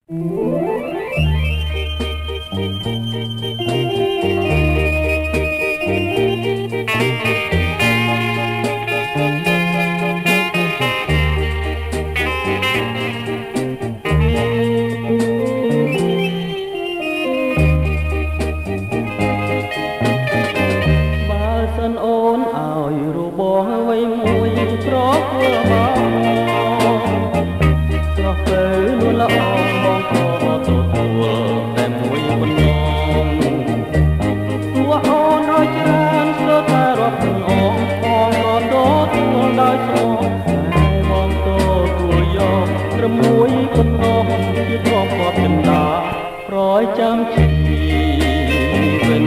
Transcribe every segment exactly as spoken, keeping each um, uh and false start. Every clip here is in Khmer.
មួយคนน้องជាធ្លាប់គាត់ចិន្តាប្រយចាំជីវិត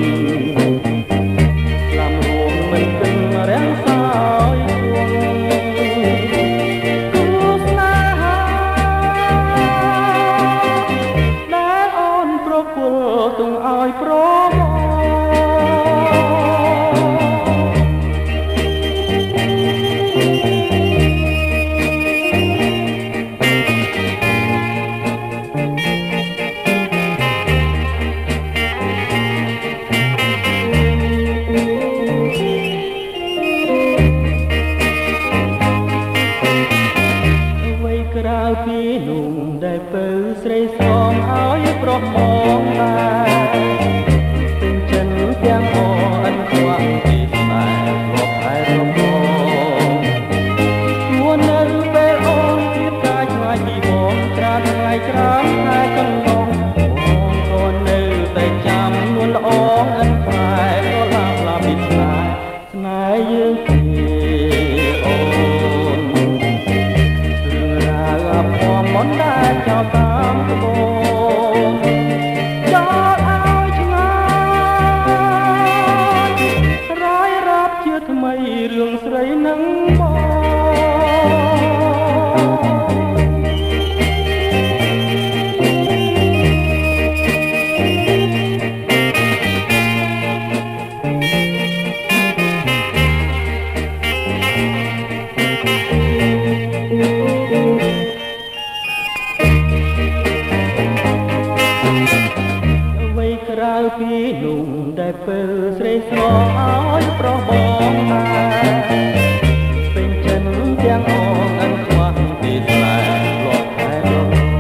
làm ruộng mình kinh ráng sao cứ xa đã ôn pro phul tung ai proក្រៅពីនោះដែលពៅស្រីសំឲ្យប្រមងដែរពេញចិនទាំងអអិនខ្វាក់ទីស្បែករាប់ខែរំងជួននៅពេលអូនទៀតកាយឆ្ងាយពីបងត្រាថ្ងៃច្រើនខែកន្លងបងក៏នៅតែចាំនួនល្អអិនខ្លែក៏ឡាប់ឡាពីស្នេហ៍ស្នេហ៍យើងទេអូមិនដែលចោលតាមក្បូនចោលឲ្យឆ្ងាយរាយរាប់ជាថ្មីរឿងស្រីនឹងបងក្រៅពីនោះដែលពេលស្រីស្មោឲ្យប្របងដែរពេញចិនទាំងអងអិនខ្វះពីស្លែលាប់ខែរំង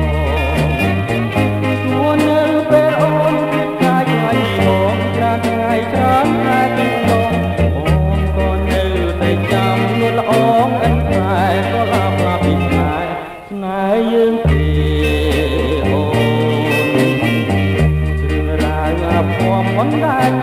ជួននៅពេលអូនពីកាយឆ្ងាយបងត្រាថ្ងៃច្រើនខែកន្លងបងក៏នៅតែចាំនួនល្អអិនខ្លែក៏ឡាប់ឡាពីស្នេហ៍ស្នេហ៍យើងទេអូនមិនដែល